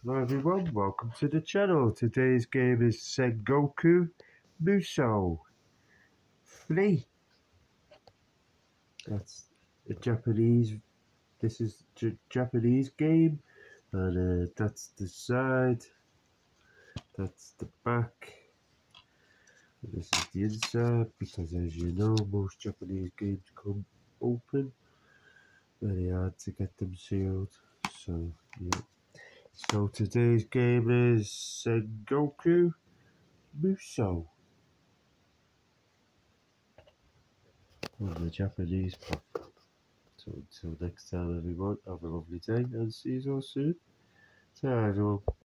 Hello everyone, welcome to the channel. Today's game is Sengoku Musou 3. That's a Japanese, this is Japanese game, and that's the side, that's the back, and this is the inside, because as you know, most Japanese games come open, very hard to get them sealed, so yeah. So today's game is Sengoku Musou on the Japanese pack. So until next time everyone, have a lovely day and see you all soon. Ta-ra everyone.